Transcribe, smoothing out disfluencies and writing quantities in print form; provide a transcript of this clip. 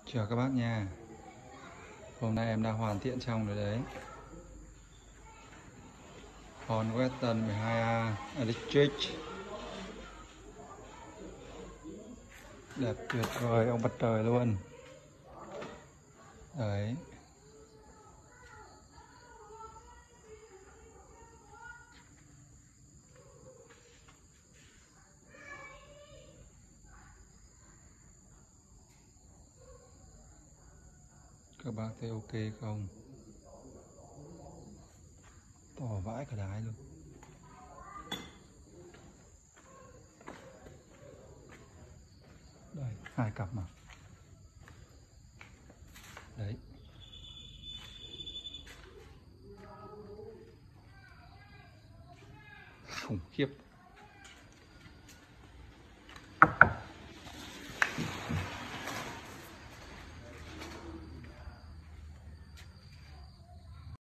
Chào các bác nha. Hôm nay em đã hoàn thiện xong rồi đấy. Hòn Weston 12A Electric. Đẹp tuyệt vời, ông mặt trời luôn. Đấy. Các bác thấy ok không? To vãi cả đái luôn. Đây, 2 cặp mà. Đấy. Khủng khiếp.